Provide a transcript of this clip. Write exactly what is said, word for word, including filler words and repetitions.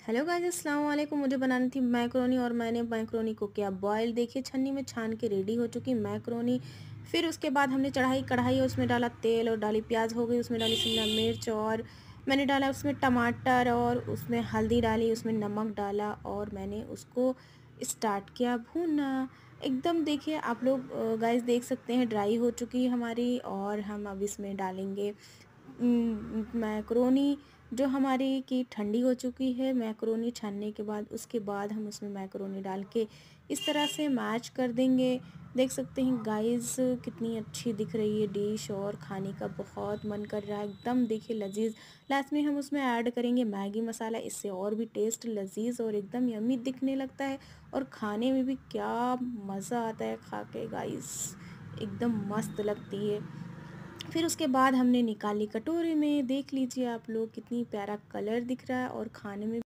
Hello guys, अस्सलाम वालेकुम। मुझे बनानी थी मैक्रोनी और मैंने मैक्रोनी को किया बॉयल। देखिए छन्नी में छान के रेडी हो चुकी मैक्रोनी। फिर उसके बाद हमने चढ़ाई कढ़ाई और उसमें डाला तेल और डाली प्याज हो गई, उसमें डाली शिमला मिर्च और मैंने डाला उसमें टमाटर और उसमें हल्दी डाली, उसमें नमक डाला और मैंने उसको स्टार्ट किया भूनना। एकदम देखिए आप लोग गाइस देख सकते हैं ड्राई हो चुकी है हमारी और हम अब इसमें डालेंगे उम, मैक्रोनी जो हमारी की ठंडी हो चुकी है। मैक्रोनी छानने के बाद उसके बाद हम उसमें मैक्रोनी डाल के इस तरह से मैश कर देंगे। देख सकते हैं गाइस कितनी अच्छी दिख रही है डिश और खाने का बहुत मन कर रहा है, एकदम देखिए लजीज। लास्ट में हम उसमें ऐड करेंगे मैगी मसाला, इससे और भी टेस्ट लजीज और एकदम यम्मी दिखने लगता है और खाने में भी क्या मज़ा आता है खा के गाइस, एकदम मस्त लगती है। फिर उसके बाद हमने निकाली कटोरे में, देख लीजिए आप लोग कितनी प्यारा कलर दिख रहा है और खाने में